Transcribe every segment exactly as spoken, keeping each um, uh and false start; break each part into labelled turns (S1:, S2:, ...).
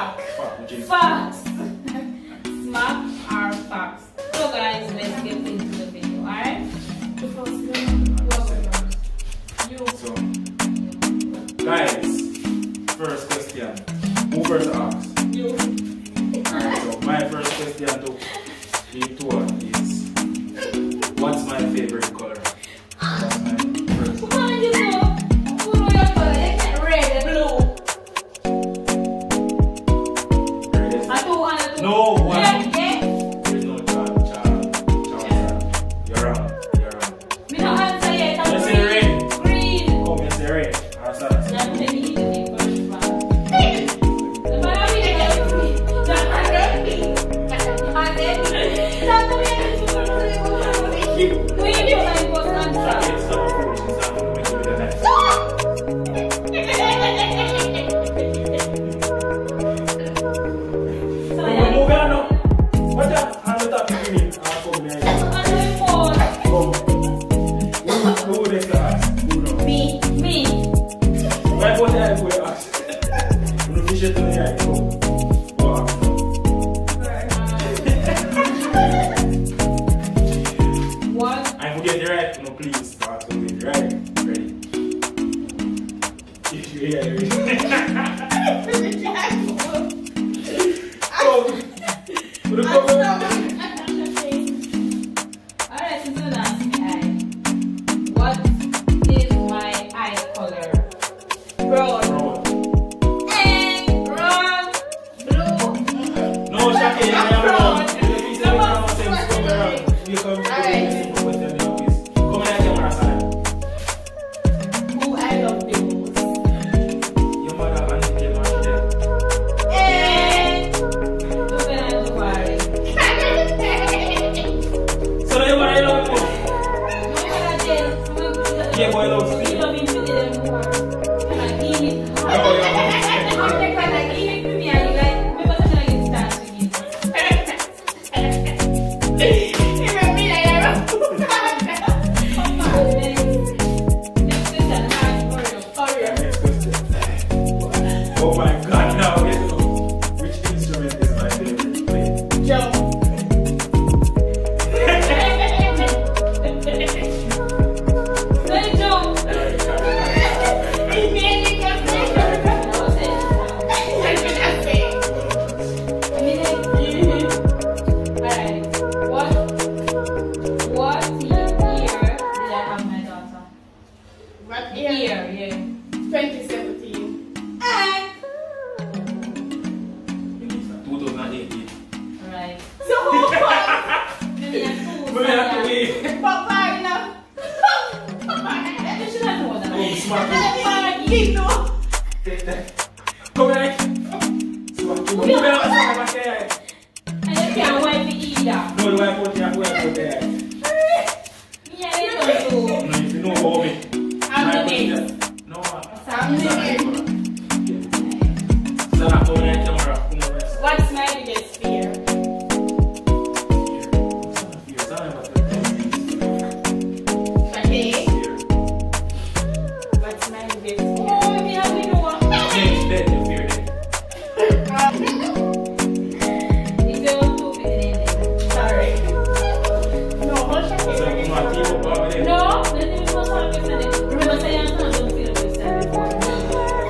S1: Fact. Facts. Smack or facts. So guys, let's get into the video, alright? You.
S2: So, guys, first question. Who first asks?
S1: You.
S2: Alright, so my first question to you two is, what's my favorite color? That's my first.
S1: Come on, you know. Who know your color? You get red and blue.
S2: Red is-
S1: I two and a two.
S2: No, one.
S1: Yeah, yeah.
S2: There's no child, child, child. You're wrong. You're wrong.
S1: Me no answer yet. I'm
S2: Let's say
S1: green.
S2: red.
S1: Green.
S2: Oh, let's say red. How's that?
S1: Yeah, tell me the thing first, man. The man of me, they get free. The man of me. And then, that's the way I do it. We do like what answer.
S2: It's not food. It's not going to make you the next.
S1: So,
S2: Oh,
S1: yeah.
S2: move on now. What the? Hand it up, you mean? I'll come behind you.
S1: And then more.
S2: Come. Who, who next to ask? Who knows?
S1: Me. Me.
S2: Right, what the hell will you ask? You know, fish it to the eye. Come. Go ask.
S1: What?
S2: I forget the right. No, please. Start to it. Right? Ready? If you hear it. Come. Put it come.
S1: Alright, since you asked me, I. What is my eye color? Brown.
S2: Brown.
S1: Hey, brown. Blue.
S2: No, Shaki, I am wrong. If you say
S1: No,
S2: brown,
S1: no,
S2: say
S1: no,
S2: it's
S1: no,
S2: wrong. You come to the simple question, you know, please. Come here, camera side.
S1: Who I love the most?
S2: Your mother and the camera there.
S1: Hey. Look at that, worry.
S2: So now your mother love you.
S1: Look at that.
S2: Yeah, boy, love
S1: You
S2: Steve.
S1: love me to the more. Can I give it?
S2: No, your mom.
S1: I'm the kind that give it to me and you like, maybe I'm going to start to give it.
S3: Even me, I am.
S1: Come on, next. Next question, hard for you.
S2: Yeah, next question. Oh my God, now you know. Which instrument is my favorite to play?
S3: Joe.
S1: Hey, Joe.
S3: He made me come back.
S1: No, say
S3: I cannot say.
S1: I mean, like, alright. What, what year did I have my daughter?
S3: What
S1: Year,
S3: year?
S1: yeah.
S3: twenty seventeen.
S1: Hey.
S2: twenty eighteen.
S1: Right.
S3: So who was?
S1: Give me a two.
S2: But I have to wait.
S3: Papa, you know.
S1: You should have known that.
S2: Oh, smart.
S3: You know.
S2: Take that. Come here. So, you move out of the back there.
S1: And you can't wipe it either.
S2: No, the wife out here, wife out there.
S1: Me and you don't do.
S2: No, if you know about me.
S3: I'm
S2: My
S3: the
S2: question-
S3: next.
S2: No, uh,
S3: I'm the next.
S2: so now come here, camera. Come over here.
S3: What's my biggest fear?
S2: Fear. Fear. Tell me about your
S3: Okay.
S2: fear.
S3: What's my biggest fear?
S1: Oh, me and you know.
S2: Change that, you fear that.
S1: If you don't do it,
S3: Sorry. No, what's your
S2: So,
S3: favorite
S2: come on, keep up over there.
S1: no, then you must have to say it. Remember, say I'm not going to feel this time before.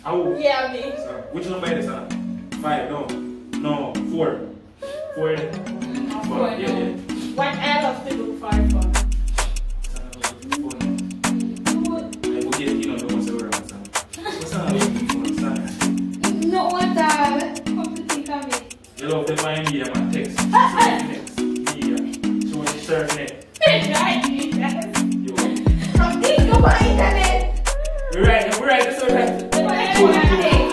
S2: Oh.
S1: Yeah, me.
S2: So, which number is that? Five, no. No, four. Four, yeah.
S1: Mm,
S2: Four,
S1: four,
S2: yeah,
S1: no.
S2: yeah.
S1: What I love to do for fun? No one that come to think of it.
S2: You love the fine media, man. Text. Text. Media. So much surfing it. Yo.
S1: From think of my internet.
S2: We're right, we're right, that's all right.
S1: That's what I want to say.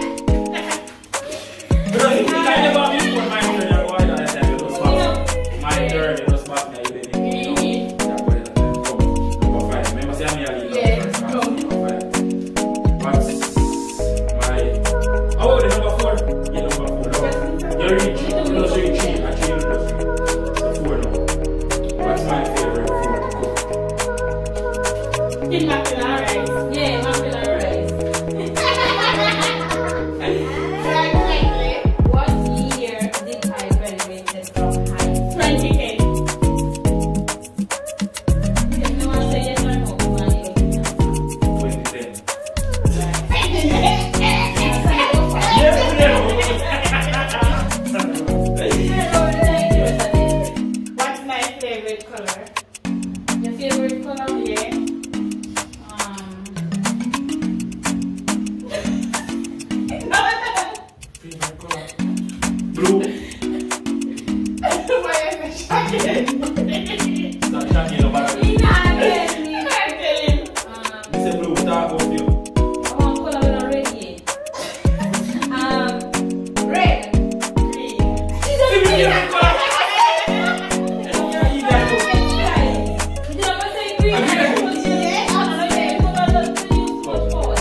S2: Because if you can't never be for my turn, you're going to understand. You just back. My turn, you just back. You didn't know. That's what it is. Come. Number five. Remember, say I'm here.
S1: Yes,
S2: Number
S1: come.
S2: five. What's my... Oh, the number four. Yeah, number four. No. You're reach. You just reach three. Actually, you just reach. So four now. What's my favorite food to cook?
S1: Immaculate rice. Yeah, immaculate rice. Exactly. What year did I graduate from high? twenty ten. If no one say yes or no, man,
S2: twenty ten.
S1: What's my favorite color? Your favorite color? Yeah. Um.
S2: Favorite color? Blue.
S1: Why am I shocking?
S2: Stop shocking your body.
S1: Me not tell me. I'm telling. Um.
S2: You say blue, talk of you.
S1: I want color with a red yet. Um. Red. Green. She's a
S2: Give me
S1: green.
S2: your color. You got to go.
S1: You don't want to say green. I don't want to say I don't know if you put on the use for forward.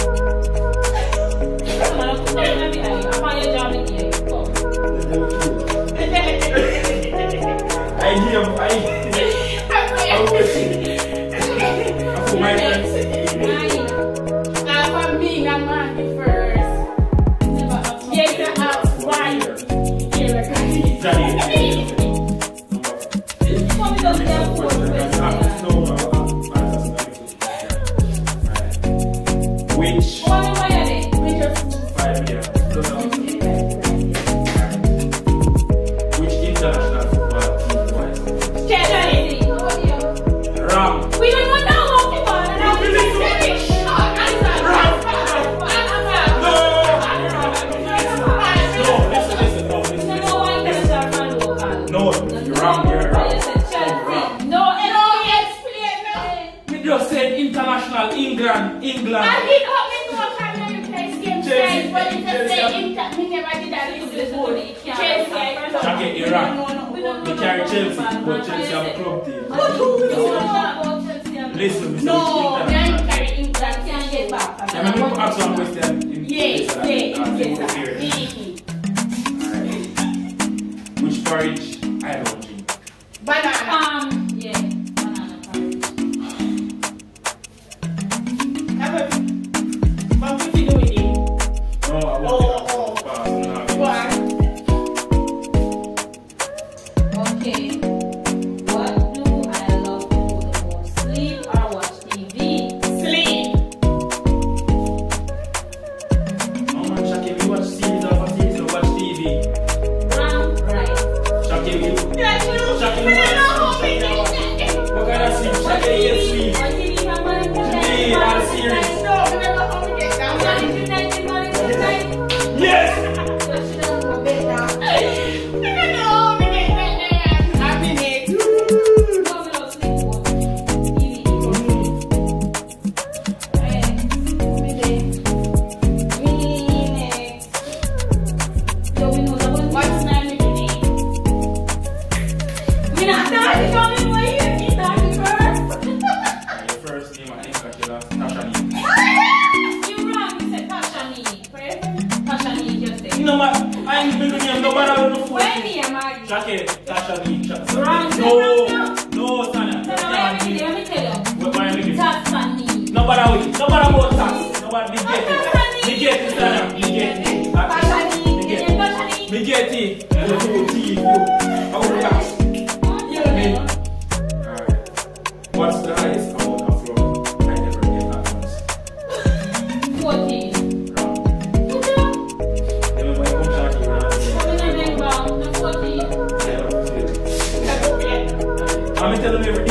S1: Come on, I'm going to be high. I'm on your job in here. Come.
S2: I hear, I hear. I'm waiting. For my friends.
S1: Uh, for me, I'm happy first. Yes, I have one. Here, I can see.
S2: Daddy.
S1: Come down there for
S2: Which
S1: What am I at it? Which are
S2: five years? Which international football team was?
S1: Chelsea.
S2: Wrong.
S1: We don't even know what we want. And I'm just finished.
S2: No, listen, listen, no, listen,
S1: No,
S2: listen.
S1: no, I can't start my local.
S2: No, you're wrong, you're wrong.
S1: I said Chelsea. No, and no, explain
S2: We just said international England, England.
S1: I did not make no time when you play game
S2: Chelsea,
S1: friends, but you just
S2: Chelsea.
S1: say inter. Me never did that to the ball. Chelsea, I don't
S2: Jacket, you're wrong. We carry Chelsea, but Chelsea have a club team.
S1: But who is about Chelsea?
S2: Listen, listen.
S1: No,
S2: which
S1: we
S2: international-
S1: ain't carry England. Can't get back.
S2: I mean, we ask one question. in-
S1: Yes,
S2: so that-
S1: yes,
S2: that they
S1: yes,
S2: will
S1: sir.
S2: hear.
S1: Mhm.
S2: Alright. Which porridge I don't drink?
S1: Banana. Um, yeah, banana porridge. Have a. What would you do with it?
S2: No, I won't
S1: Oh,
S2: take
S1: oh.
S2: a pass. I'm not having
S1: Why?
S2: it.
S1: Okay. What do I love to do the most? Sleep or watch T V? Sleep.
S2: No, man, Shakim, you watch series after series, you watch T V.
S1: Wrong. Right.
S2: Shakim, you.
S1: Yeah, you.
S2: Shakim,
S1: I
S2: you
S1: don't know
S2: watch
S1: how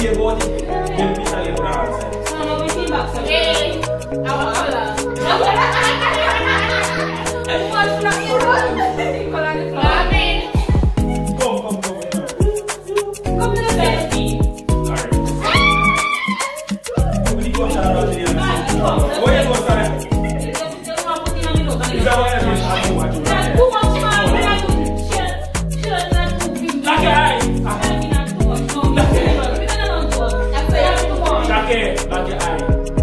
S2: way about it, then we tell you for answer.
S1: So now we see back some.
S3: Hey, I want color.
S1: What's not your one? Color the floor.
S3: Amen.
S2: Come, come, come.
S1: Come to the bed.
S2: Alright. We need to go shout out to the other. Where you go, Sarah? Is that what I mean? I'm going to watch you. Like your eye. Like your eye.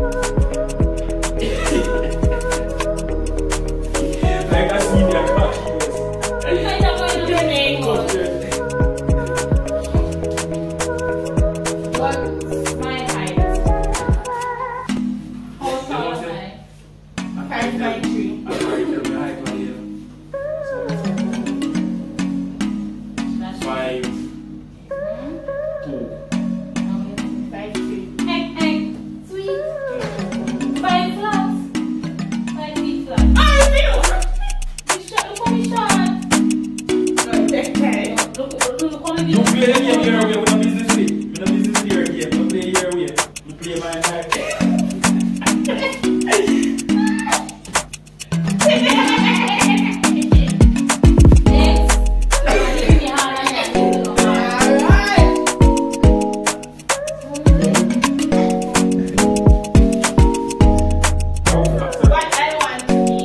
S2: Like I see their crush.
S3: Your name was.
S1: What's my height? How tall am I?
S3: Five nine three.
S2: I'm sorry, tell me height right here. Five, two.
S3: Five three.
S1: Egg, egg, sweet. Five flats. Five feet flat.
S3: Oh, you.
S1: This shot, look how me shot.
S3: No, take time.
S1: Look, look, look how me
S2: You play the game your way, we don't business way. We don't business your game. You play your way. You play my entire game.
S3: What I want to be.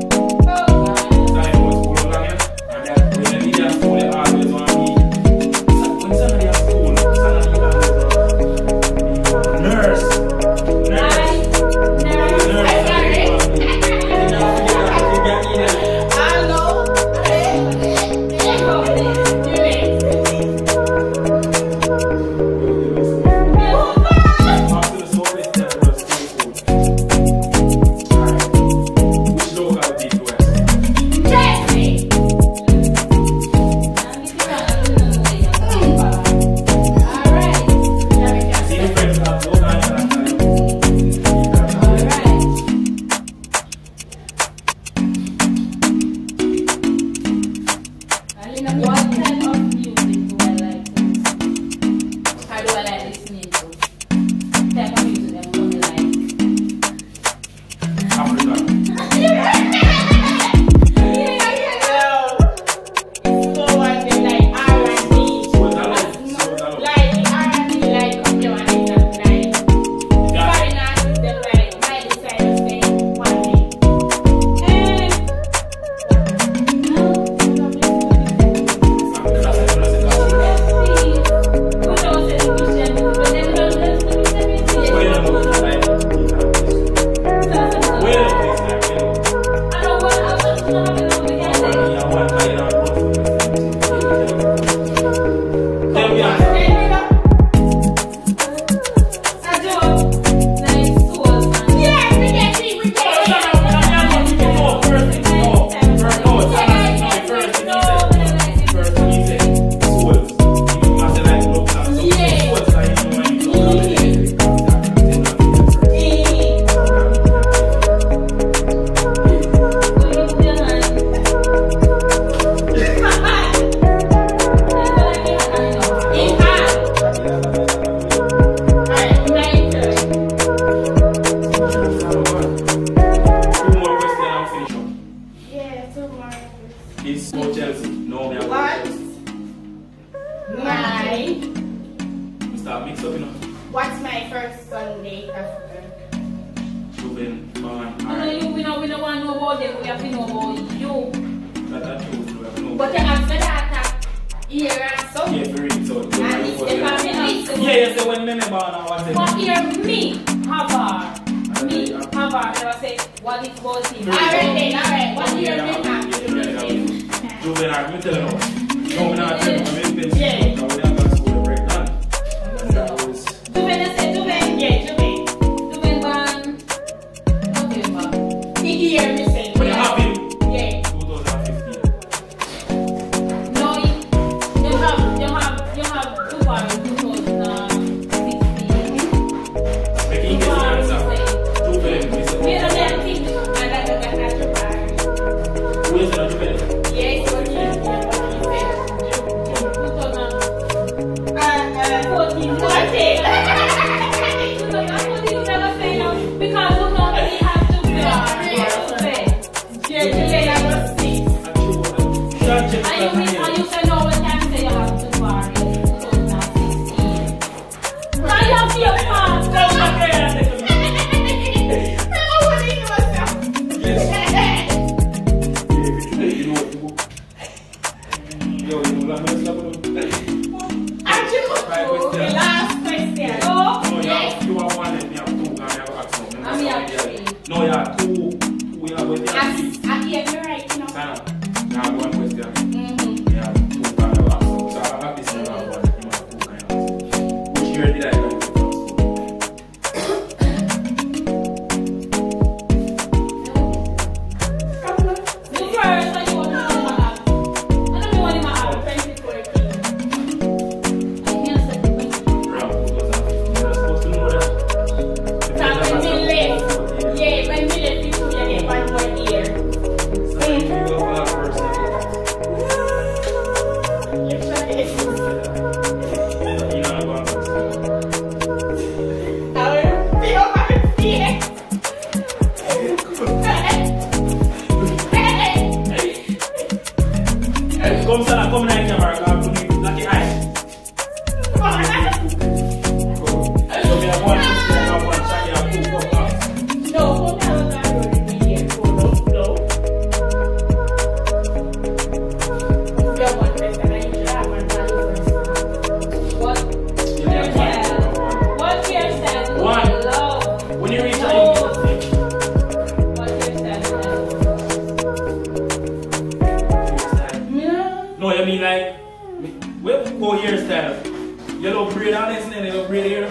S3: What's my first Sunday after?
S2: Ruben, man,
S1: No, no, you, we don't, we don't want to know about them. We have to know about you.
S2: that's true. We have no.
S3: But after that, here and so.
S2: Yeah, very so.
S3: And it's the family.
S2: Yeah, yes, so when men are born or whatever.
S1: But here, me, Havar, me, Havar, never say what it was him.
S3: Alright then, alright. What year
S2: Yeah,
S3: did that?
S2: Ruben, I'm going to tell you. No, we're not telling you. I'm going to
S3: Yeah.
S2: tell you. We're not going to school break down. That was.
S1: Juven, I say Juven.
S3: Yeah, Juven.
S1: Juven ban November.
S3: The year me say.
S2: When you happy?
S3: Yeah.
S2: twenty fifteen.
S1: No, you you have, you have, you have two bars, two thousand sixteen.
S2: Making this answer. Ruben, Mister
S1: We don't have
S3: And I got that to buy.
S2: Who is not Ruben?
S3: Yes, what you
S1: two thousand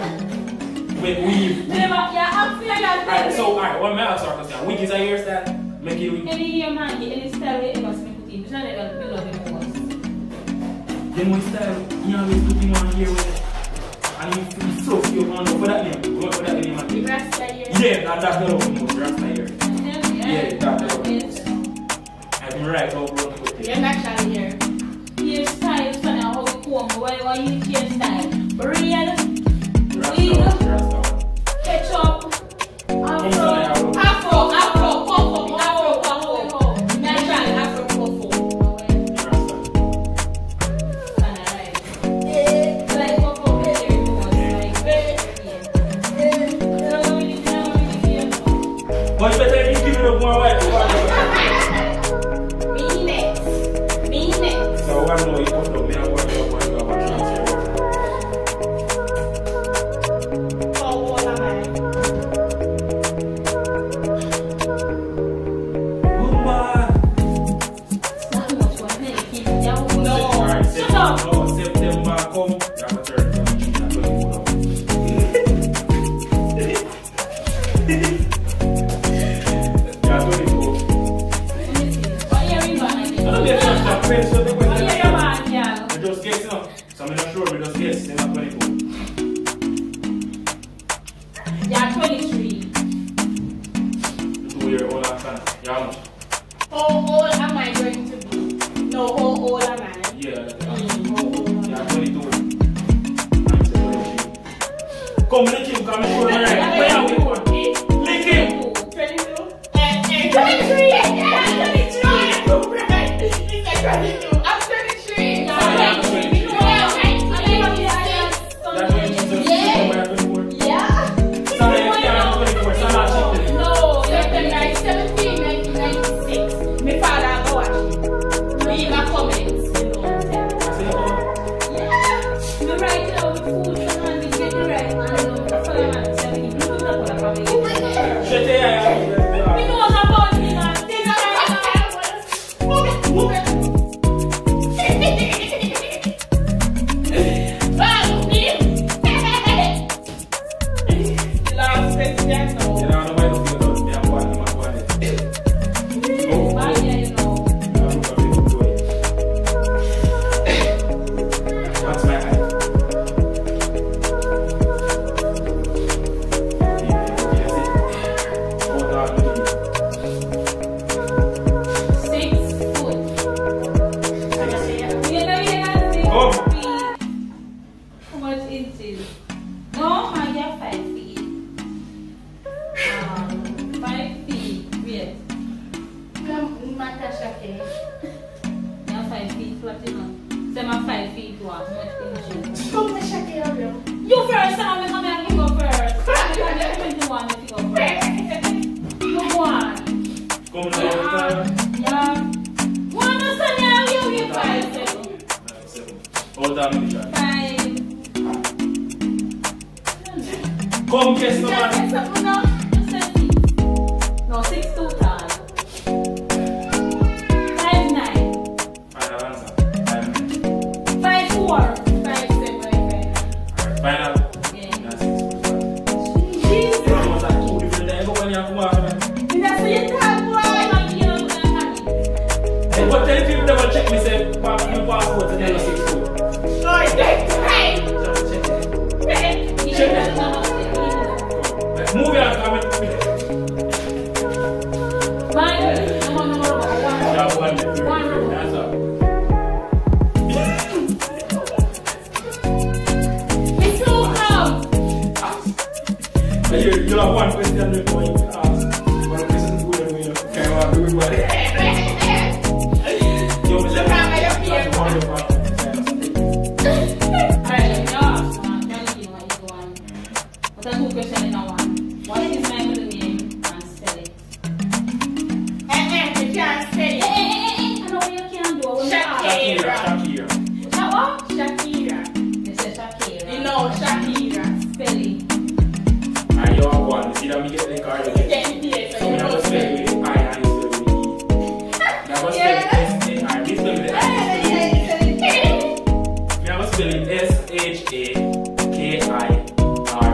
S2: Wait, weave.
S1: Never, yeah, I'm feeling that.
S2: Alright, so, alright, what may I ask you a question? Wig is a hairstyle? Make it wig.
S1: Any hair man, any style we ever see put in, which one they don't build up in the house?
S2: Then what style? You always put him on here with it. And you fluff your hand up for that name. What for that name?
S3: The Rasta hair.
S2: Yeah, that, that's the love most Rasta hair.
S1: Yeah,
S2: that's the love. I'm right over on the
S3: Your natural hair.
S1: Hairstyle, so now how we comb, why why you hairstyle? Real,
S2: Rasta,
S1: wig,
S2: Rasta.
S1: ketchup, afro,
S3: Afro, afro, puffo, afro, puffo. Natural afro, puffo.
S1: like puffo, very much, like very, yeah. So we need to know we need to know.
S2: But you better you give it up more white.
S3: Mean it. Mean it.
S2: So one more you put up me and one more one more one transfer.
S3: Oh, all of mine.
S2: Bumba.
S1: Not much, one minute, keep it down.
S3: No.
S2: Alright,
S1: Shut up.
S2: no, September come. You have a third twenty-three and twenty-four now. Yeah, twenty-four.
S1: Let me see. What year we born, I think?
S2: I don't get such a face, so they
S1: What year you
S2: went
S1: born, yeah?
S2: I just guess now. So I'm not sure, but just guess. They're not twenty-four.
S1: Yeah, twenty-three.
S2: Two year old and son. Yeah, how much?
S3: How old am I going to be? No, how old am I?
S2: Yeah,
S3: Mm, how old am I?
S2: yeah, twenty-two. I'm twenty-three. Come, lick him, come, show me right. Where are we going? Lick him.
S3: twenty-two? Eh, eh, twenty-three! Yeah, twenty-two! Right. He said twenty-two. I'm twenty-three.
S1: Yeah,
S3: I'm twenty-three.
S1: yeah.
S3: Yeah, right.
S1: I think I'm the highest.
S2: That's twenty-two.
S3: Yeah.
S2: twenty-four.
S3: Yeah.
S2: Son, you can't twenty-four. Son, not cheating.
S3: No, September seventeen, nineteen ninety-six. My father go watch it. Leave a comment. You know.
S2: I say, oh,
S3: Yeah.
S1: We write it out with food, and we get it right. And then we follow man, so we can look at what I'm
S3: Oh my God.
S2: shut your eye.
S1: We know about it, man.
S3: These are my Move it, move it. Wow, leave. Last question
S2: You
S3: now.
S2: know, I don't mind if you don't. Yeah, one, one, one. Oh,
S1: Bye, yeah, you know.
S2: yeah, look at me, do it. What's my height? Yeah, yeah, see? Hold on, look at me.
S1: Six foot. You know, you have six
S2: Oh.
S1: feet. How much inches? No, I get five feet. Um, five feet. Wait. Yeah, five feet flat, you know. So I'm five feet what? How much inches? You first, I'm gonna come here and go first. I'm gonna twenty-one if you go first. You want?
S2: Come now, time.
S1: Yeah. One of them, yeah, you give five.
S2: Nine, seven. Hold on, Michelle.
S1: Five.
S2: Come, guess the man.
S1: No, six two tall. Five nine.
S2: Final answer. Final.
S1: Five four.
S3: Five, seven, five, nine.
S2: Alright, final.
S1: Yeah.
S2: That's it.
S1: Jesus.
S2: You know, like two different days, but when you come out, man.
S1: That's the entire boy. Like, you know, that
S2: Hey, but tell people never check me, say, pass your passport and then you six foot.
S3: No, it's next time.
S2: Just check it.
S1: he
S2: Check
S1: doesn't
S2: it.
S1: know how to do
S2: Like, move your hand, come in.
S1: it. Mine, no more, no more, one.
S2: Yeah, one, two, three,
S1: One.
S2: four. That's all.
S3: It's so hard.
S2: You, you have one question before you can ask. One question is good and we can want to do it well. Yo, Mister
S3: Look at my
S2: That's
S3: ear.
S2: the one you want.
S1: Alright, now ask one. Now you give one, you go on. What's two questions in a one? What is my middle name and spell it?
S3: And then you can't say
S1: Eh, eh, eh, eh, I know what you can do. When you ask.
S2: Shakira, Shakira.
S1: That what?
S3: Shakira.
S1: They say Shakira.
S3: You know Shakira.
S1: Spell it.
S2: And you have one. See that we get the card again.
S3: Get it here, so
S2: So
S3: you
S2: we have
S3: know
S2: to spell it with I and you spell it with E. We have to spell it S A I. We spell it with S. We have to spell it S H A K I R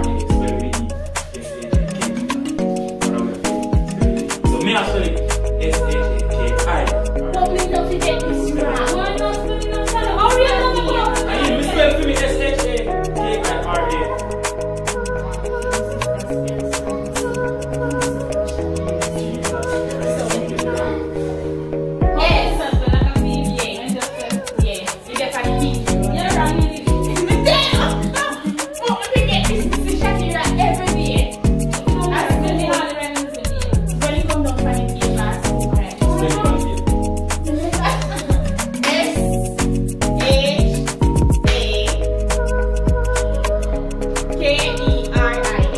S3: E R I A.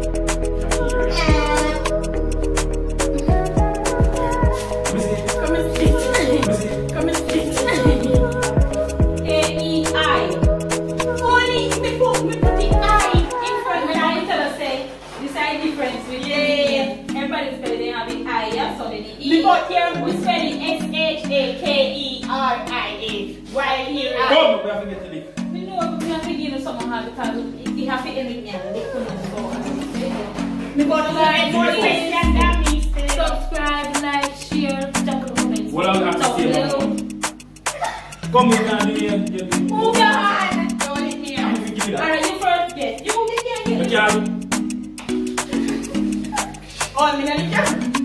S3: Come and speak. Come and speak.
S1: A E I.
S3: Only me put me put the I in front
S1: When
S3: of
S1: I tell us say, this is the difference with
S3: Yeah.
S1: everybody spelling have the I, yeah, so then the E.
S3: Me put here we spelling S H A K E R I A. While here I.
S2: Come, we have to get to the.
S1: We know if we have to give someone have because it have to end with me and they couldn't so
S3: Me put the right more question than me.
S1: subscribe, like, share, jump in the comments.
S2: What I'll have to
S1: So,
S2: say
S1: little-
S2: about Come, we can do it.
S3: Move your hand. Don't hit me
S2: I'm
S3: here.
S2: going to give you that.
S3: Alright, you first get. You get
S2: We
S3: get.
S2: can.
S3: Oh, I'm in the